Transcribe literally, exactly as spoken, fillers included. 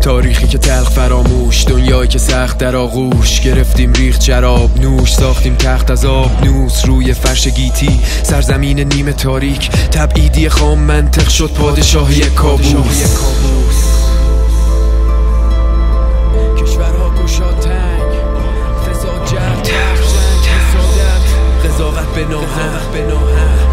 تاریخی که تلخ فراموش، دنیایی که سخت در آغوش. گرفتیم ریخت شراب نوش، ساختیم تخت از آب نوس روی فرش گیتی. سرزمین نیمه تاریک، تبعیدی خام منطق شد پادشاهی کابوس. کشورها گشاد تنگ، فساد جنگ، قضاوت به ناحق.